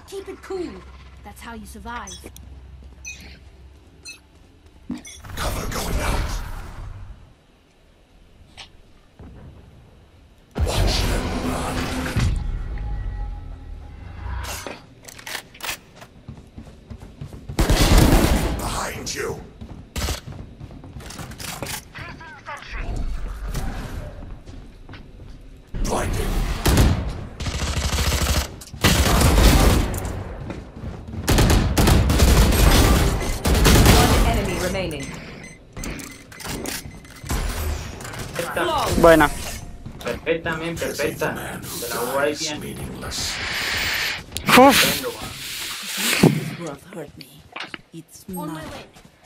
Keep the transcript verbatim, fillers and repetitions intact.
Keep it cool. That's how you survive. Cover going out. Watch them run. Behind you. Blinding. One enemy remaining. Buena. Perfecta, men, perfecta. Se la jugó ahí bien. Meaningless. Uf. Will hurt me. It's On my mine. way.